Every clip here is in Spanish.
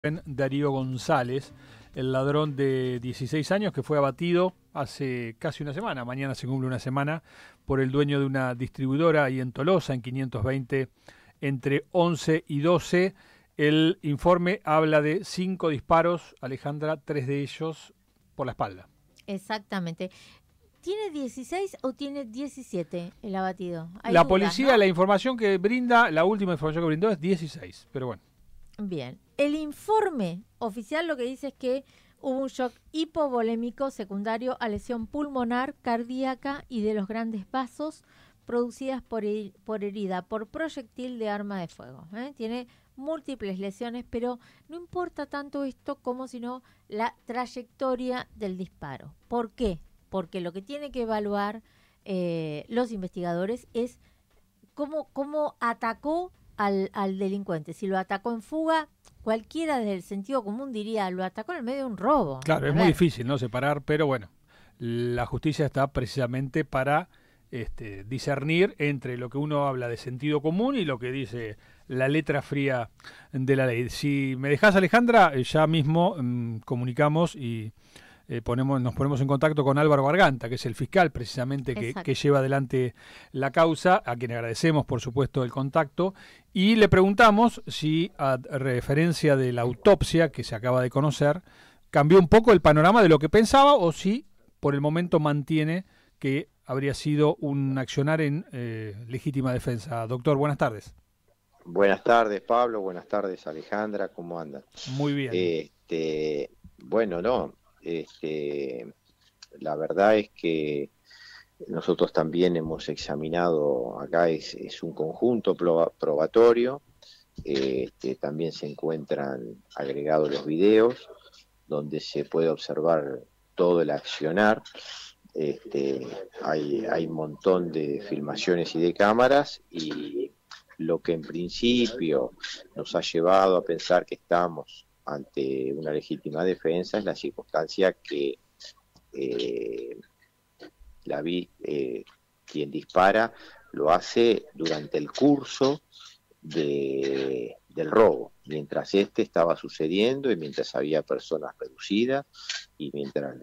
Darío González, el ladrón de 16 años que fue abatido hace casi una semana, mañana se cumple una semana, por el dueño de una distribuidora ahí en Tolosa, en 520, entre 11 y 12. El informe habla de 5 disparos, Alejandra, 3 de ellos por la espalda. Exactamente. ¿Tiene 16 o tiene 17 el abatido? Hay La dudas, policía, ¿no? la información que brinda, la última información que brindó es 16, pero bueno. Bien. El informe oficial lo que dice es que hubo un shock hipovolémico secundario a lesión pulmonar, cardíaca y de los grandes vasos producidas por herida por proyectil de arma de fuego. Tiene múltiples lesiones, pero no importa tanto esto como sino la trayectoria del disparo. ¿Por qué? Porque lo que tiene que evaluar los investigadores es cómo atacó al delincuente. Si lo atacó en fuga, cualquiera desde el sentido común diría, lo atacó en el medio de un robo. Claro, es muy difícil, ¿no?, separar, pero bueno, la justicia está precisamente para discernir entre lo que uno habla de sentido común y lo que dice la letra fría de la ley. Si me dejás, Alejandra, ya mismo comunicamos y nos ponemos en contacto con Álvaro Garganta, que es el fiscal precisamente que lleva adelante la causa, a quien agradecemos por supuesto el contacto, y le preguntamos si a referencia de la autopsia que se acaba de conocer, cambió un poco el panorama de lo que pensaba o si por el momento mantiene que habría sido un accionar en legítima defensa. Doctor, buenas tardes. Buenas tardes, Pablo. Buenas tardes, Alejandra. ¿Cómo andan? Muy bien. Bueno, no. La verdad es que nosotros también hemos examinado, acá es un conjunto probatorio, también se encuentran agregados los videos, donde se puede observar todo el accionar. Hay un montón de filmaciones y de cámaras, y lo que en principio nos ha llevado a pensar que estamos ante una legítima defensa es la circunstancia que quien dispara lo hace durante el curso del robo, mientras estaba sucediendo y mientras había personas reducidas y mientras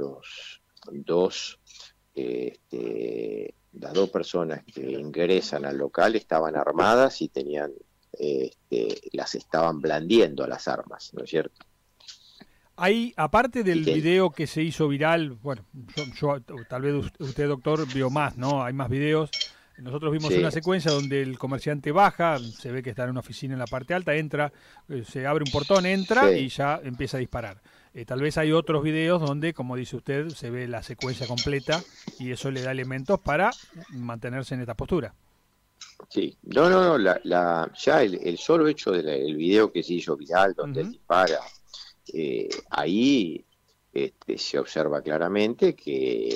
las dos personas que ingresan al local estaban armadas y tenían las estaban blandiendo a las armas, ¿no es cierto? Hay, aparte del video que se hizo viral, bueno, yo tal vez usted, doctor, vio más, ¿no? Hay más videos. Nosotros vimos una secuencia donde el comerciante baja, se ve que está en una oficina en la parte alta, entra, se abre un portón, entra y ya empieza a disparar. Tal vez hay otros videos donde, como dice usted, se ve la secuencia completa y eso le da elementos para mantenerse en esta postura. Sí, no, ya el solo hecho del video que se hizo viral, donde él dispara, ahí se observa claramente que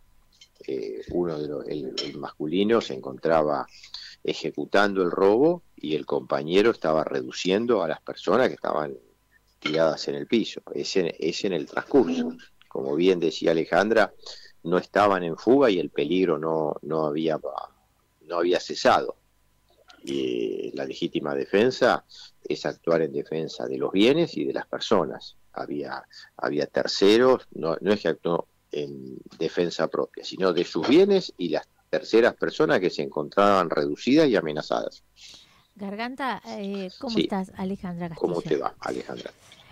el masculino se encontraba ejecutando el robo y el compañero estaba reduciendo a las personas que estaban tiradas en el piso. Es en el transcurso. Como bien decía Alejandra, no estaban en fuga y el peligro no había cesado. Y la legítima defensa es actuar en defensa de los bienes y de las personas. Había terceros, no es que actuó en defensa propia, sino de sus bienes y las terceras personas que se encontraban reducidas y amenazadas. Garganta, ¿cómo estás? Alejandra Castillo. ¿Cómo te va, Alejandra?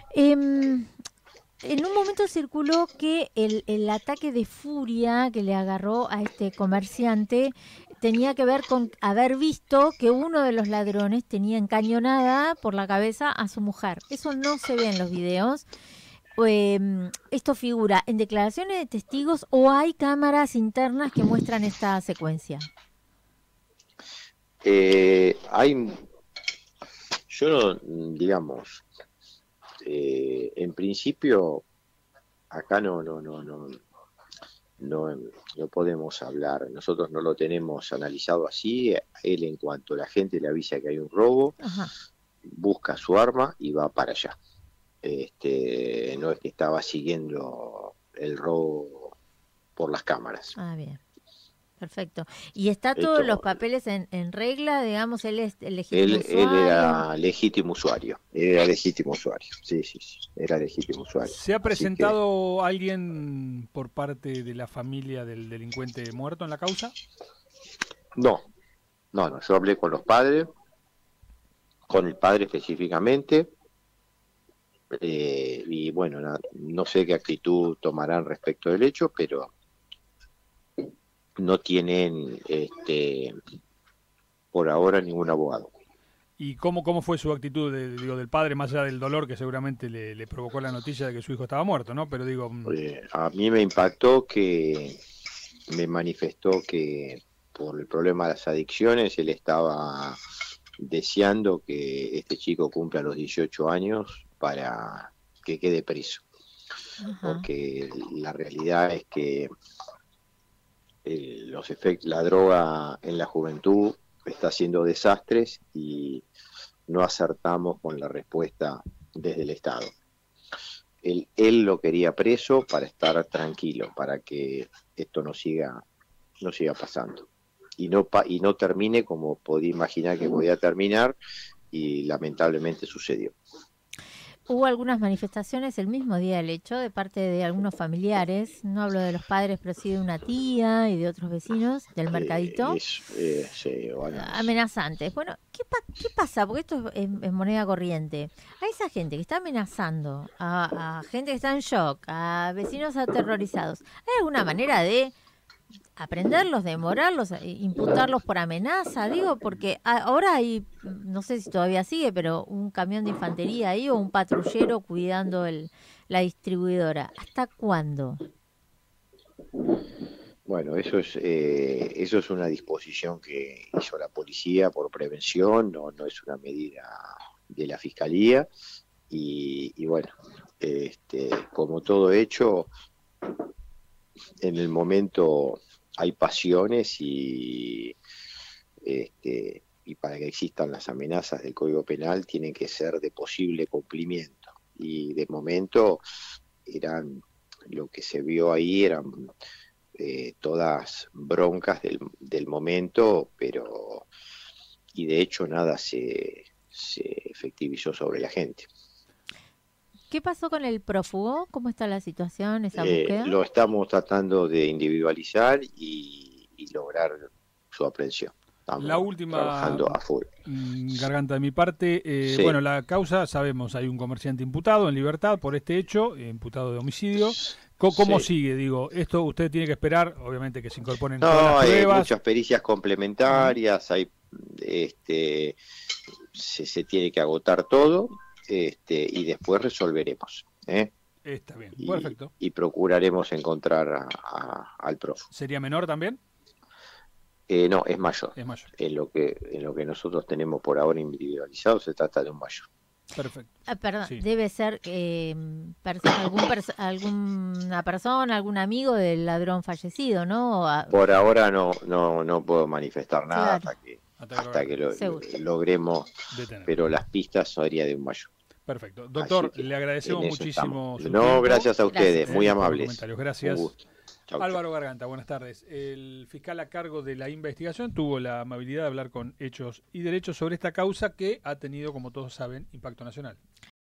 En un momento circuló que el ataque de furia que le agarró a este comerciante tenía que ver con haber visto que uno de los ladrones tenía encañonada por la cabeza a su mujer. Eso no se ve en los videos. ¿Esto figura en declaraciones de testigos o hay cámaras internas que muestran esta secuencia? Digamos, en principio acá no podemos hablar, nosotros no lo tenemos analizado así. Él, en cuanto la gente le avisa que hay un robo, busca su arma y va para allá. No es que estaba siguiendo el robo por las cámaras. Bien. Perfecto. ¿Y está todos Esto, los papeles en regla? Digamos, él es el legítimo él usuario. era legítimo usuario, era legítimo usuario, sí, sí, sí, era legítimo usuario. ¿Se ha Así que presentado alguien por parte de la familia del delincuente muerto en la causa? no, no, yo hablé con los padres, con el padre específicamente, y bueno, no sé qué actitud tomarán respecto del hecho, pero no tienen por ahora ningún abogado. ¿Y cómo fue su actitud del padre, más allá del dolor que seguramente le provocó la noticia de que su hijo estaba muerto, ¿no? Pero digo, A mí me impactó que me manifestó que por el problema de las adicciones él estaba deseando que este chico cumpla los 18 años para que quede preso, Ajá. porque la realidad es que los efectos, la droga en la juventud está haciendo desastres y no acertamos con la respuesta desde el Estado. Él lo quería preso para estar tranquilo, para que esto no siga pasando. Y no termine como podía imaginar que podía terminar, y lamentablemente sucedió. Hubo algunas manifestaciones el mismo día del hecho de parte de algunos familiares, no hablo de los padres, pero sí de una tía y de otros vecinos del mercadito, Sí, bueno, amenazantes. Bueno, ¿qué pasa? Porque esto es moneda corriente. A esa gente que está amenazando, a gente que está en shock, a vecinos aterrorizados, ¿hay alguna manera de aprenderlos, demorarlos, imputarlos por amenaza? Digo, porque ahora hay, no sé si todavía sigue, pero un camión de infantería ahí o un patrullero cuidando la distribuidora. ¿Hasta cuándo? bueno, eso es una disposición que hizo la policía por prevención, no es una medida de la fiscalía, y bueno, como todo hecho, en el momento hay pasiones y para que existan las amenazas del Código Penal tienen que ser de posible cumplimiento. Y de momento lo que se vio ahí eran todas broncas del momento, y de hecho nada se efectivizó sobre la gente. ¿Qué pasó con el prófugo? ¿Cómo está la situación, esa búsqueda? Lo estamos tratando de individualizar y lograr su aprehensión. la Estamos última trabajando a full. garganta de mi parte, Sí, bueno, la causa, sabemos, hay un comerciante imputado en libertad por este hecho, imputado de homicidio. ¿Cómo sí. sigue? Digo, esto usted tiene que esperar, obviamente que se incorporen todas las No, hay pruebas. muchas pericias Ah, complementarias, este, se tiene que agotar todo, y después resolveremos, ¿eh? Está bien, perfecto. Y procuraremos encontrar al prófugo. ¿Sería menor también? No, es mayor. Es mayor. En lo que nosotros tenemos por ahora individualizado, se trata de un mayor. Perfecto. perdón, Sí. debe ser alguna persona, algún amigo del ladrón fallecido, ¿no? Por ahora no puedo manifestar nada Claro, hasta que seguro. logremos, Detener. pero las pistas serían de un mayor. Perfecto. Así Doctor, que le en agradecemos eso estamos. muchísimo su No, tiempo gracias a ustedes, Gracias. muy por los amables. comentarios. Un Gracias. gusto. Chau, chau. Álvaro Garganta, buenas tardes. El fiscal a cargo de la investigación tuvo la amabilidad de hablar con Hechos y Derechos sobre esta causa que ha tenido, como todos saben, impacto nacional.